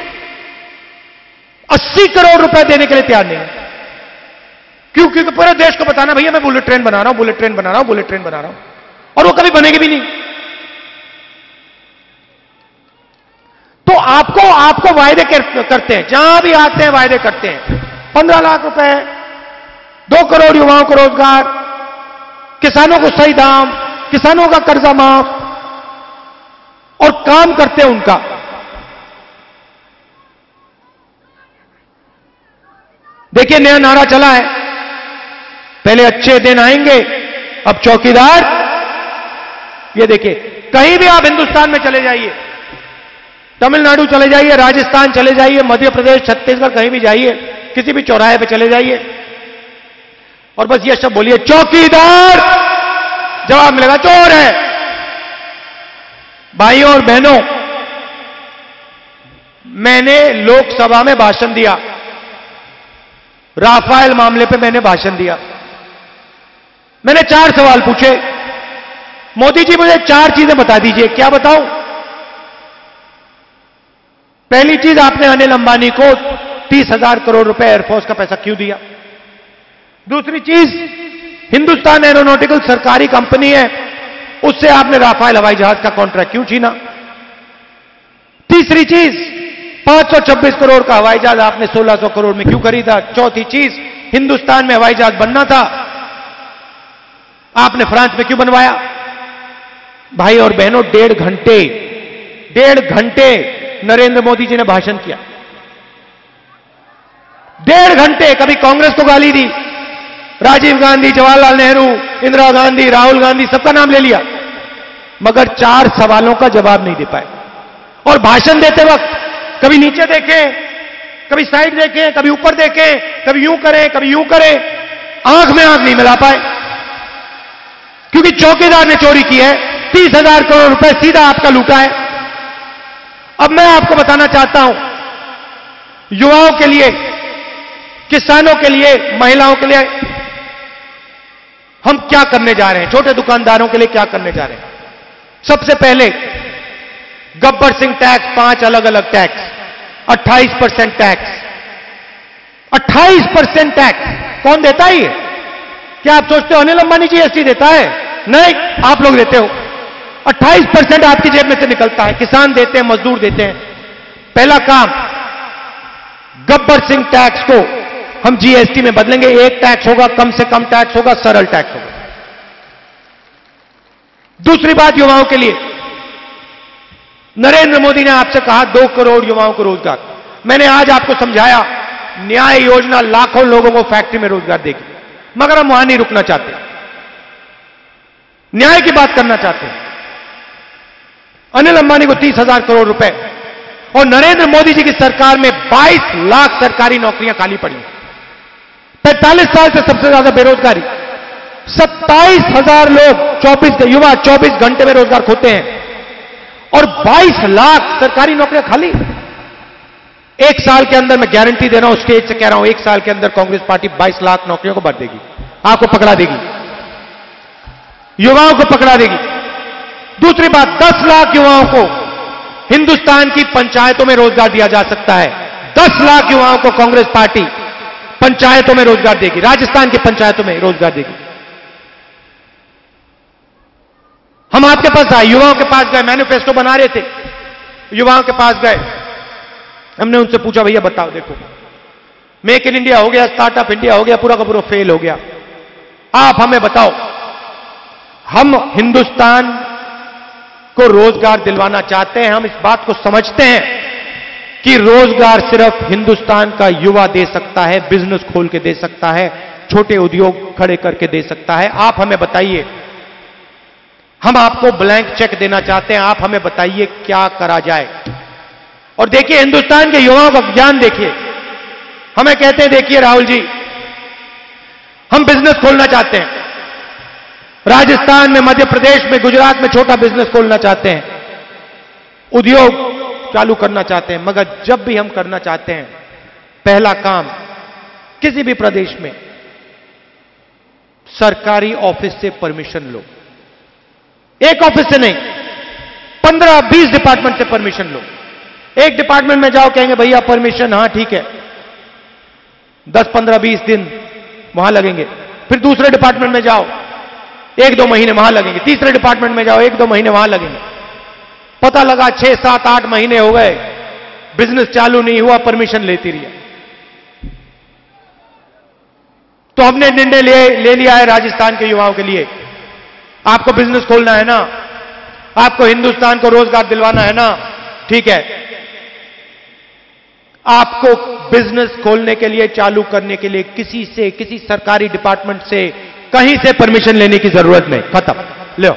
80 करोड़ रुपए देने के लिए तैयार नहीं है। क्यों? क्योंकि पूरे देश को बताना भैया मैं बुलेट ट्रेन बना रहा हूं, बुलेट ट्रेन बना रहा हूं, बुलेट ट्रेन बना रहा हूं, और वो कभी बनेगी भी नहीं। तो आपको वायदे करते हैं, जहां भी आते हैं वायदे करते हैं। 15 लाख रुपए, 2 करोड़ युवाओं को रोजगार, किसानों को सही दाम, किसानों का कर्जा माफ, और काम करते हैं उनका। देखिए नया नारा चला है, पहले अच्छे दिन आएंगे, अब चौकीदार। ये देखिए, कहीं भी आप हिंदुस्तान में चले जाइए, तमिलनाडु चले जाइए, राजस्थान चले जाइए, मध्य प्रदेश, छत्तीसगढ़, कहीं भी जाइए, किसी भी चौराहे पे चले जाइए और बस ये शब्द बोलिए चौकीदार, जवाब मिलेगा चोर है। भाइयों और बहनों, मैंने लोकसभा में भाषण दिया, राफेल मामले पे मैंने भाषण दिया। मैंने 4 सवाल पूछे, मोदी जी मुझे 4 चीजें बता दीजिए। क्या बताऊं? पहली चीज, आपने अनिल अंबानी को 30,000 करोड़ रुपए एयरफोर्स का पैसा क्यों दिया? दूसरी चीज, हिंदुस्तान एरोनॉटिकल सरकारी कंपनी है, उससे आपने राफेल हवाई जहाज का कॉन्ट्रैक्ट क्यों छीना? तीसरी चीज, 526 करोड़ का हवाई जहाज आपने 1600 करोड़ में क्यों खरीदा? चौथी चीज, हिंदुस्तान में हवाई जहाज बनना था, आपने फ्रांस में क्यों बनवाया? भाई और बहनों, 1.5 घंटे नरेंद्र मोदी जी ने भाषण किया। 1.5 घंटे कभी कांग्रेस को गाली दी, राजीव गांधी, जवाहरलाल नेहरू, इंदिरा गांधी, राहुल गांधी, सबका नाम ले लिया, मगर 4 सवालों का जवाब नहीं दे पाए। और भाषण देते वक्त कभी नीचे देखें, कभी साइड देखें, कभी ऊपर देखें, कभी यूं करें, कभी यूं करें, आंख में आंख नहीं मिला पाए, क्योंकि चौकीदार ने चोरी की है। 30,000 करोड़ रुपए सीधा आपका लूटा है। अब मैं आपको बताना चाहता हूं, युवाओं के लिए, किसानों के लिए, महिलाओं के लिए हम क्या करने जा रहे हैं, छोटे दुकानदारों के लिए क्या करने जा रहे हैं। सबसे पहले गब्बर सिंह टैक्स, 5 अलग अलग टैक्स, 28% टैक्स, 28% टैक्स कौन देता है ये? क्या आप सोचते हो अनिल अंबानी जीएसटी देता है? नहीं, आप लोग देते हो। 28% आपकी जेब में से निकलता है, किसान देते हैं, मजदूर देते हैं। पहला काम, गब्बर सिंह टैक्स को हम जीएसटी में बदलेंगे। एक टैक्स होगा, कम से कम टैक्स होगा, सरल टैक्स होगा। दूसरी बात, युवाओं के लिए, नरेंद्र मोदी ने आपसे कहा 2 करोड़ युवाओं को रोजगार। मैंने आज आपको समझाया, न्याय योजना लाखों लोगों को फैक्ट्री में रोजगार देगी, मगर हम वहां नहीं रुकना चाहते, न्याय की बात करना चाहते हैं। अनिल अंबानी को 30,000 करोड़ रुपए, और नरेंद्र मोदी जी की सरकार में 22 लाख सरकारी नौकरियां खाली पड़ी। 45 साल से सबसे ज्यादा बेरोजगारी, 27,000 लोग 24 घंटे में रोजगार खोते हैं, और 22 लाख सरकारी नौकरियां खाली। 1 साल के अंदर, मैं गारंटी दे रहा हूं, स्टेज से कह रहा हूं, 1 साल के अंदर कांग्रेस पार्टी 22 लाख नौकरियों को भर देगी, आपको पकड़ा देगी, युवाओं को पकड़ा देगी। दूसरी बात, 10 लाख युवाओं को हिंदुस्तान की पंचायतों में रोजगार दिया जा सकता है। 10 लाख युवाओं को कांग्रेस पार्टी पंचायतों में रोजगार देगी, राजस्थान की पंचायतों में रोजगार देगी। हम आपके पास आए, युवाओं के पास गए, मैनिफेस्टो बना रहे थे, युवाओं के पास गए, हमने उनसे पूछा भैया बताओ, देखो मेक इन इंडिया हो गया, स्टार्टअप इंडिया हो गया, पूरा का पूरा फेल हो गया, आप हमें बताओ, हम हिंदुस्तान को रोजगार दिलवाना चाहते हैं। हम इस बात को समझते हैं कि रोजगार सिर्फ हिंदुस्तान का युवा दे सकता है, बिजनेस खोल के दे सकता है, छोटे उद्योग खड़े करके दे सकता है। आप हमें बताइए, हम आपको ब्लैंक चेक देना चाहते हैं, आप हमें बताइए क्या करा जाए। और देखिए हिंदुस्तान के युवाओं का ज्ञान देखिए, हमें कहते हैं देखिए राहुल जी, हम बिजनेस खोलना चाहते हैं, राजस्थान में, मध्य प्रदेश में, गुजरात में छोटा बिजनेस खोलना चाहते हैं, उद्योग चालू करना चाहते हैं, मगर जब भी हम करना चाहते हैं पहला काम किसी भी प्रदेश में सरकारी ऑफिस से परमिशन लो। एक ऑफिस से नहीं, 15-20 डिपार्टमेंट से परमिशन लो। एक डिपार्टमेंट में जाओ, कहेंगे भैया परमिशन, हां ठीक है, 10, 15, 20 दिन वहां लगेंगे। फिर दूसरे डिपार्टमेंट में जाओ, 1-2 महीने वहां लगेंगे। तीसरे डिपार्टमेंट में जाओ, 1-2 महीने वहां लगेंगे। पता लगा 6, 7, 8 महीने हो गए, बिजनेस चालू नहीं हुआ, परमिशन लेती रही। तो हमने निर्णय ले लिया है राजस्थान के युवाओं के लिए, आपको बिजनेस खोलना है ना, आपको हिंदुस्तान को रोजगार दिलवाना है ना, ठीक है, आपको बिजनेस खोलने के लिए, चालू करने के लिए किसी से, किसी सरकारी डिपार्टमेंट से, कहीं से परमिशन लेने की जरूरत नहीं, खत्म। लो,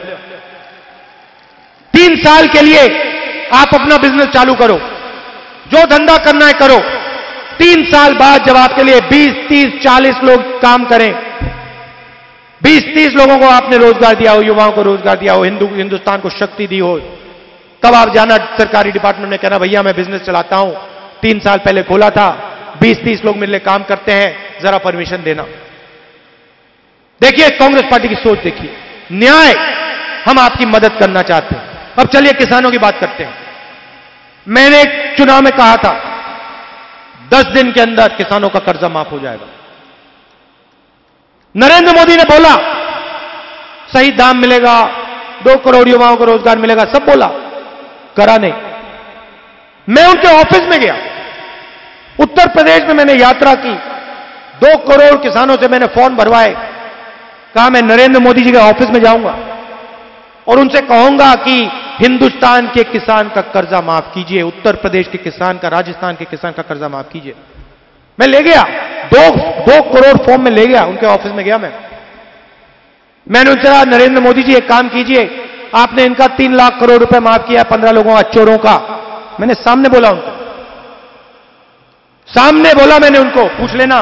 3 साल के लिए आप अपना बिजनेस चालू करो, जो धंधा करना है करो। 3 साल बाद जब आपके लिए 20, 30, 40 लोग काम करें, 20-30 लोगों को आपने रोजगार दिया हो, युवाओं को रोजगार दिया हो, हिंदुस्तान को शक्ति दी हो, तब आप जाना सरकारी डिपार्टमेंट में, कहना भैया मैं बिजनेस चलाता हूं, 3 साल पहले खोला था, 20-30 लोग मेरे लिए काम करते हैं, जरा परमिशन देना। देखिए कांग्रेस पार्टी की सोच देखिए, न्याय, हम आपकी मदद करना चाहते हैं। अब चलिए किसानों की बात करते हैं। मैंने एक चुनाव में कहा था 10 दिन के अंदर किसानों का कर्जा माफ हो जाएगा। नरेंद्र मोदी ने बोला सही दाम मिलेगा, 2 करोड़ युवाओं को रोजगार मिलेगा, सब बोला, करा नहीं। मैं उनके ऑफिस में गया, उत्तर प्रदेश में मैंने यात्रा की, 2 करोड़ किसानों से मैंने फॉर्म भरवाए, कहा मैं नरेंद्र मोदी जी के ऑफिस में जाऊंगा और उनसे कहूंगा कि हिंदुस्तान के किसान का कर्जा माफ कीजिए, उत्तर प्रदेश के किसान का, राजस्थान के किसान का कर्जा माफ कीजिए। मैं ले गया, 2 करोड़ फॉर्म में ले गया, उनके ऑफिस में गया मैंने उनसे कहा नरेंद्र मोदी जी एक काम कीजिए, आपने इनका 3 लाख करोड़ रुपए माफ किया 15 लोगों का, चोरों का। मैंने सामने बोला उनको, सामने बोला मैंने उनको, पूछ लेना,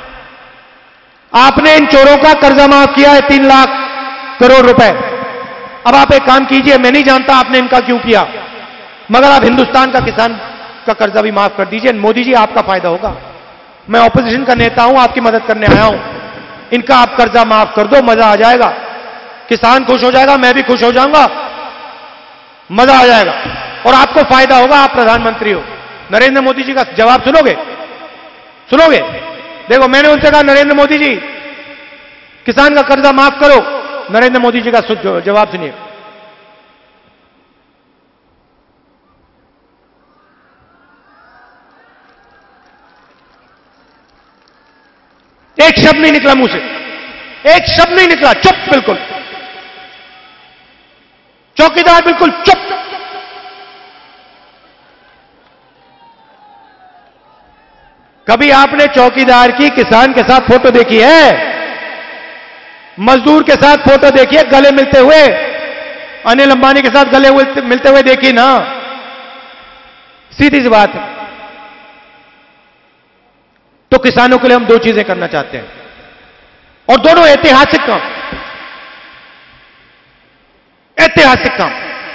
आपने इन चोरों का कर्जा माफ किया है 3 लाख करोड़ रुपए। अब आप एक काम कीजिए, मैं नहीं जानता आपने इनका क्यों किया, मगर आप हिंदुस्तान का किसान का कर्जा भी माफ कर दीजिए, मोदी जी आपका फायदा होगा। मैं ऑपोजिशन का नेता हूं, आपकी मदद करने आया हूं, इनका आप कर्जा माफ कर दो, मजा आ जाएगा, किसान खुश हो जाएगा, मैं भी खुश हो जाऊंगा, मजा आ जाएगा और आपको फायदा होगा, आप प्रधानमंत्री हो। नरेंद्र मोदी जी का जवाब सुनोगे? सुनोगे? देखो मैंने उनसे कहा नरेंद्र मोदी जी किसान का कर्जा माफ करो, नरेंद्र मोदी जी का जवाब सुनिए। एक शब्द नहीं निकला मुंह से, एक शब्द नहीं निकला, चुप, बिल्कुल चौकीदार, बिल्कुल चुप। कभी आपने चौकीदार की किसान के साथ फोटो देखी है? मजदूर के साथ फोटो देखी है गले मिलते हुए? अनिल अंबानी के साथ गले मिलते हुए देखी ना? सीधी सी बात है। तो किसानों के लिए हम 2 चीजें करना चाहते हैं और दोनों ऐतिहासिक काम, ऐतिहासिक काम।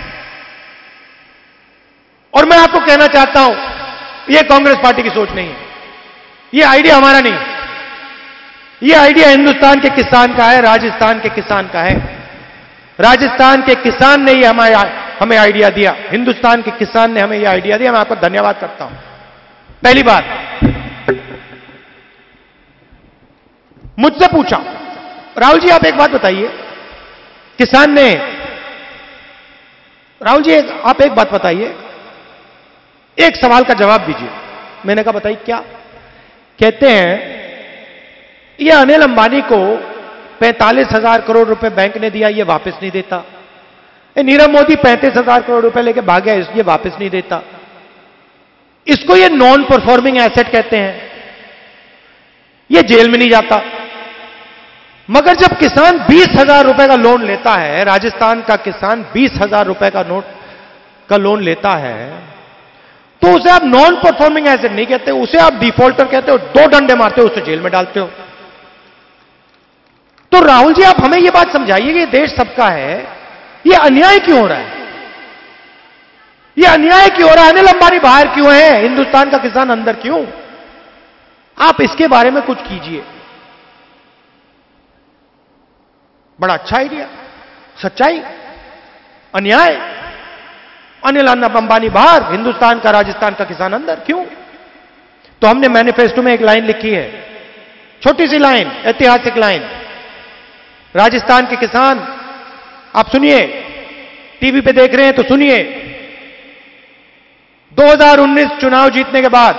और मैं आपको कहना चाहता हूं, यह कांग्रेस पार्टी की सोच नहीं है, यह आइडिया हमारा नहीं है, यह आइडिया हिंदुस्तान के किसान का है, राजस्थान के किसान का है। राजस्थान के किसान ने यह हमें आइडिया दिया, हिंदुस्तान के किसान ने हमें यह आइडिया दिया, मैं आपको धन्यवाद करता हूं। पहली बात, मुझसे पूछा राहुल जी आप एक बात बताइए, किसान ने, राहुल जी आप एक बात बताइए, एक सवाल का जवाब दीजिए। मैंने कहा बताइए क्या? कहते हैं ये अनिल अंबानी को 45,000 करोड़ रुपए बैंक ने दिया, ये वापस नहीं देता। नीरव मोदी 35,000 करोड़ रुपए लेके भाग गया, ये वापस नहीं देता। इसको ये नॉन परफॉर्मिंग एसेट कहते हैं, ये जेल में नहीं जाता। मगर जब किसान 20,000 रुपए का लोन लेता है, राजस्थान का किसान 20,000 रुपए का लोन लेता है, तो उसे आप नॉन परफॉर्मिंग एसेट नहीं कहते, उसे आप डिफॉल्टर कहते हो, 2 डंडे मारते हो, उसे जेल में डालते हो। तो राहुल जी आप हमें यह बात समझाइए कि देश सबका है, यह अन्याय क्यों हो रहा है? यह अन्याय क्यों हो रहा है? अनिल अंबानी बाहर क्यों है, हिंदुस्तान का किसान अंदर क्यों? आप इसके बारे में कुछ कीजिए। बड़ा अच्छा आइडिया, सच्चाई, अन्याय। अनिल अंबानी बाहर, हिंदुस्तान का राजस्थान का किसान अंदर, क्यों? तो हमने मैनिफेस्टो में एक लाइन लिखी है, छोटी सी लाइन, ऐतिहासिक लाइन। राजस्थान के किसान, आप सुनिए, टीवी पे देख रहे हैं तो सुनिए। 2019 चुनाव जीतने के बाद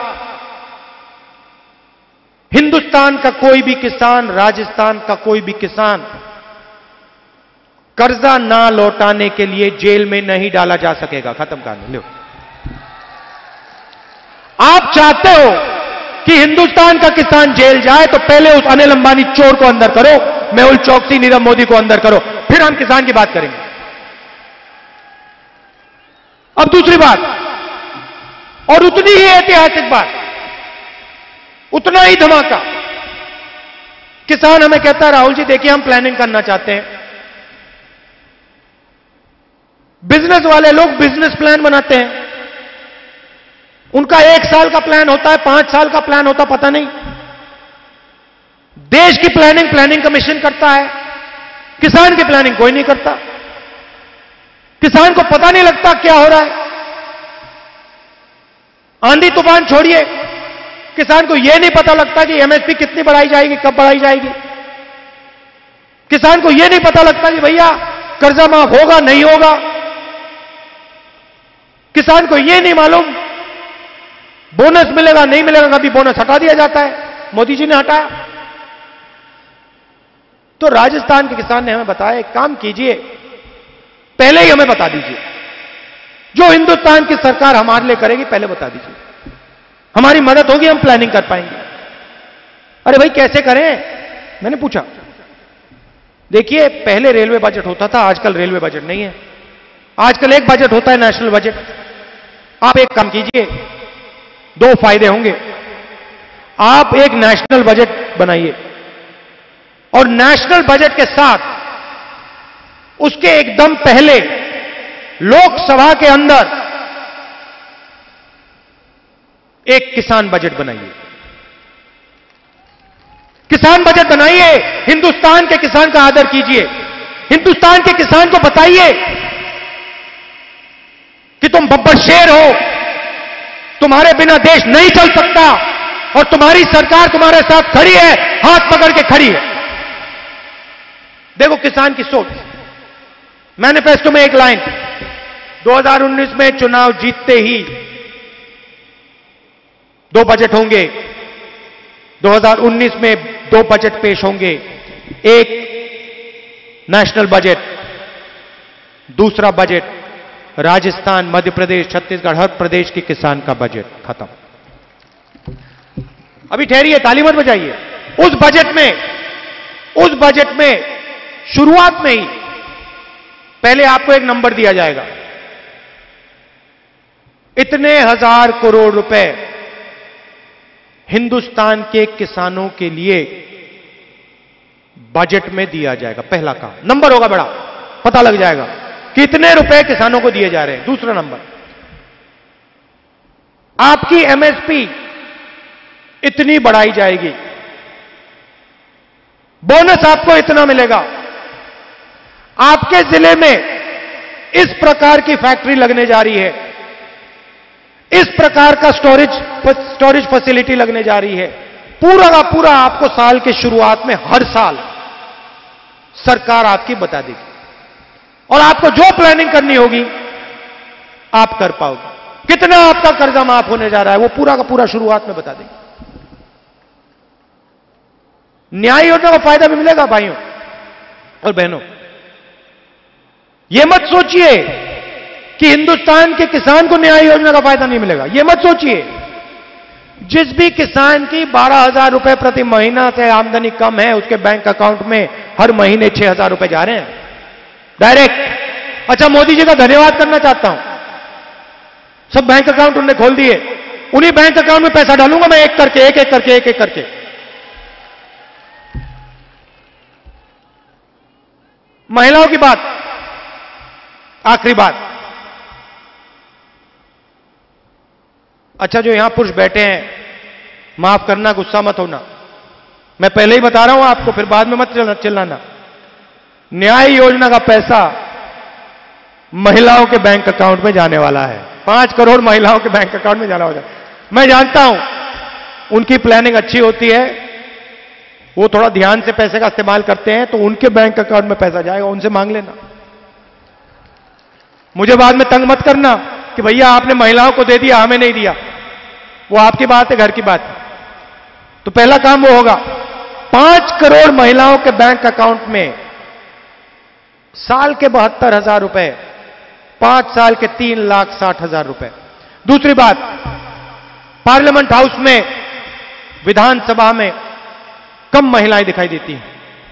हिंदुस्तान का कोई भी किसान, राजस्थान का कोई भी किसान कर्जा ना लौटाने के लिए जेल में नहीं डाला जा सकेगा। खत्म कहानी। लो, आप चाहते हो कि हिंदुस्तान का किसान जेल जाए तो पहले उस अनिल अंबानी चोर को अंदर करो, मेहुल चोकसी, नीरव मोदी को अंदर करो, फिर हम किसान की बात करेंगे। अब दूसरी बात, और उतनी ही ऐतिहासिक बात, उतना ही धमाका। किसान हमें कहता है, राहुल जी देखिए हम प्लानिंग करना चाहते हैं। बिजनेस वाले लोग बिजनेस प्लान बनाते हैं, उनका 1 साल का प्लान होता है, 5 साल का प्लान होता, पता नहीं। देश की प्लानिंग कमीशन करता है, किसान की प्लानिंग कोई नहीं करता। किसान को पता नहीं लगता क्या हो रहा है। आंधी तूफान छोड़िए, किसान को यह नहीं पता लगता कि एमएसपी कितनी बढ़ाई जाएगी, कब बढ़ाई जाएगी। किसान को यह नहीं पता लगता कि भैया कर्जा माफ होगा नहीं होगा। किसान को यह नहीं मालूम बोनस मिलेगा नहीं मिलेगा, कभी बोनस हटा दिया जाता है, मोदी जी ने हटाया। तो राजस्थान के किसान ने हमें बताया, एक काम कीजिए, पहले ही हमें बता दीजिए, जो हिंदुस्तान की सरकार हमारे लिए करेगी पहले बता दीजिए, हमारी मदद होगी, हम प्लानिंग कर पाएंगे। अरे भाई कैसे करें, मैंने पूछा। देखिए पहले रेलवे बजट होता था, आजकल रेलवे बजट नहीं है। आजकल एक बजट होता है, नेशनल बजट। आप एक काम कीजिए, 2 फायदे होंगे। आप एक नेशनल बजट बनाइए और नेशनल बजट के साथ उसके एकदम पहले लोकसभा के अंदर एक किसान बजट बनाइए। किसान बजट बनाइए, हिंदुस्तान के किसान का आदर कीजिए, हिंदुस्तान के किसान को बताइए कि तुम बब्बर शेर हो, तुम्हारे बिना देश नहीं चल सकता और तुम्हारी सरकार तुम्हारे साथ खड़ी है, हाथ पकड़ के खड़ी है। देखो किसान की सोच। मैनिफेस्टो में एक लाइन, 2019 में चुनाव जीतते ही 2 बजट होंगे। 2019 में 2 बजट पेश होंगे, एक नेशनल बजट, दूसरा बजट राजस्थान, मध्य प्रदेश, छत्तीसगढ़, हर प्रदेश के किसान का बजट। खत्म। अभी ठहरिए, ताली मत बजाइए। उस बजट में शुरुआत में ही पहले आपको एक नंबर दिया जाएगा, इतने 1000 करोड़ रुपए हिंदुस्तान के किसानों के लिए बजट में दिया जाएगा। पहला काम, नंबर होगा बड़ा, पता लग जाएगा कितने रुपए किसानों को दिए जा रहे हैं। दूसरा नंबर, आपकी एमएसपी इतनी बढ़ाई जाएगी, बोनस आपको इतना मिलेगा, आपके जिले में इस प्रकार की फैक्ट्री लगने जा रही है, इस प्रकार का स्टोरेज फैसिलिटी लगने जा रही है। पूरा का पूरा आपको साल के शुरुआत में हर साल सरकार आपकी बता देगी और आपको जो प्लानिंग करनी होगी आप कर पाओगे। कितना आपका कर्जा माफ होने जा रहा है वो पूरा का पूरा शुरुआत में बता देगी। न्याय योजना का फायदा भी मिलेगा भाइयों और बहनों। यह मत सोचिए कि हिंदुस्तान के किसान को न्याय योजना का फायदा नहीं मिलेगा, यह मत सोचिए। जिस भी किसान की 12,000 रुपए प्रति महीना से आमदनी कम है, उसके बैंक अकाउंट में हर महीने 6,000 रुपए जा रहे हैं डायरेक्ट। अच्छा, मोदी जी का धन्यवाद करना चाहता हूं, सब बैंक अकाउंट उन्होंने खोल दिए, उन्हीं बैंक अकाउंट में पैसा डालूंगा मैं, एक एक करके। महिलाओं की बात, आखिरी बात। अच्छा, जो यहां पुरुष बैठे हैं माफ करना, गुस्सा मत होना, मैं पहले ही बता रहा हूं आपको, फिर बाद में मत चिल्लाना। न्याय योजना का पैसा महिलाओं के बैंक अकाउंट में जाने वाला है। 5 करोड़ महिलाओं के बैंक अकाउंट में जाना होगा। मैं जानता हूं उनकी प्लानिंग अच्छी होती है, वो थोड़ा ध्यान से पैसे का इस्तेमाल करते हैं, तो उनके बैंक अकाउंट में पैसा जाएगा, उनसे मांग लेना। मुझे बाद में तंग मत करना कि भैया आपने महिलाओं को दे दिया, हमें नहीं दिया। वो आपकी बात है, घर की बात है। तो पहला काम वो होगा, 5 करोड़ महिलाओं के बैंक अकाउंट में साल के 72,000 रुपए, 5 साल के 3,60,000 रुपए। दूसरी बात, पार्लियामेंट हाउस में, विधानसभा में कम महिलाएं दिखाई देती हैं।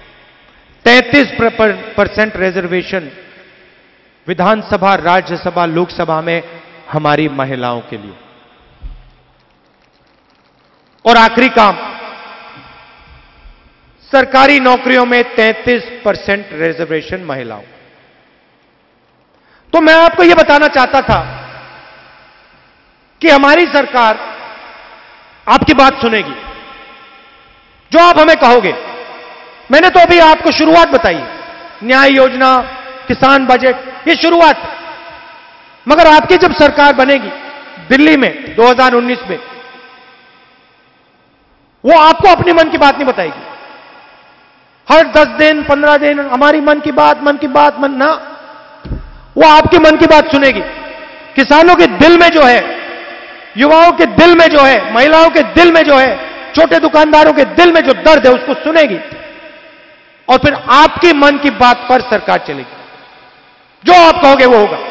33% रिजर्वेशन विधानसभा, राज्यसभा, लोकसभा में हमारी महिलाओं के लिए। और आखिरी काम, सरकारी नौकरियों में 33% रिजर्वेशन महिलाओं। तो मैं आपको यह बताना चाहता था कि हमारी सरकार आपकी बात सुनेगी, जो आप हमें कहोगे। मैंने तो अभी आपको शुरुआत बताई, न्याय योजना, किसान बजट, ये शुरुआत। मगर आपकी जब सरकार बनेगी दिल्ली में 2019 में, वो आपको अपनी मन की बात नहीं बताएगी। हर 10 दिन 15 दिन हमारी मन की बात मन ना, वो आपकी मन की बात सुनेगी। किसानों के दिल में जो है, युवाओं के दिल में जो है, महिलाओं के दिल में जो है, छोटे दुकानदारों के दिल में जो दर्द है, उसको सुनेगी। और फिर आपकी मन की बात पर सरकार चलेगी। जो आप कहोगे वो होगा,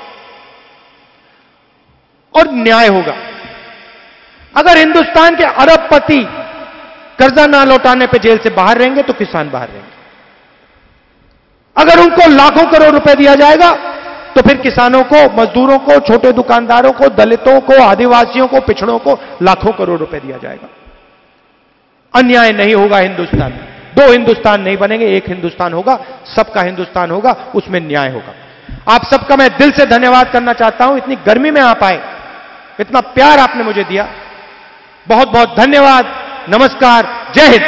और न्याय होगा। अगर हिंदुस्तान के अरबपति कर्जा ना लौटाने पे जेल से बाहर रहेंगे तो किसान बाहर रहेंगे। अगर उनको लाखों करोड़ रुपए दिया जाएगा तो फिर किसानों को, मजदूरों को, छोटे दुकानदारों को, दलितों को, आदिवासियों को, पिछड़ों को लाखों करोड़ रुपए दिया जाएगा। अन्याय नहीं होगा हिंदुस्तान में। 2 हिंदुस्तान नहीं बनेंगे, एक हिंदुस्तान होगा, सबका हिंदुस्तान होगा, उसमें न्याय होगा। आप सबका मैं दिल से धन्यवाद करना चाहता हूं। इतनी गर्मी में आप आए, इतना प्यार आपने मुझे दिया, बहुत बहुत धन्यवाद। नमस्कार, जय हिंद।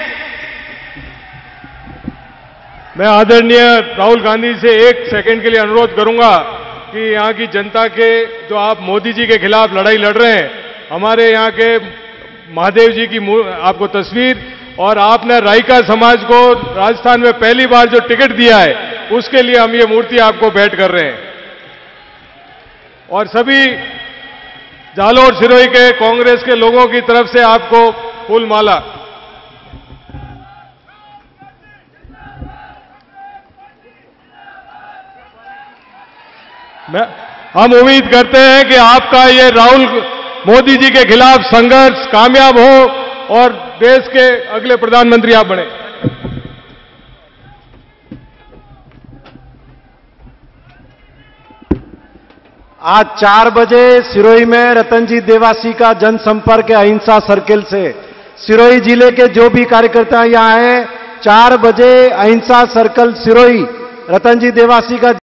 मैं आदरणीय राहुल गांधी से 1 सेकंड के लिए अनुरोध करूंगा कि यहां की जनता के, जो आप मोदी जी के खिलाफ लड़ाई लड़ रहे हैं, हमारे यहां के महादेव जी की आपको तस्वीर, और आपने राइका समाज को राजस्थान में पहली बार जो टिकट दिया है, उसके लिए हम ये मूर्ति आपको भेंट कर रहे हैं। और सभी जालोर सिरोही के कांग्रेस के लोगों की तरफ से आपको फूल माला। हम उम्मीद करते हैं कि आपका ये राहुल मोदी जी के खिलाफ संघर्ष कामयाब हो और देश के अगले प्रधानमंत्री आप बने। आज 4 बजे सिरोही में रतनजी देवासी का जनसंपर्क अहिंसा सर्किल से सिरोही जिले के जो भी कार्यकर्ता यहां आए, 4 बजे अहिंसा सर्कल सिरोही रतनजी देवासी का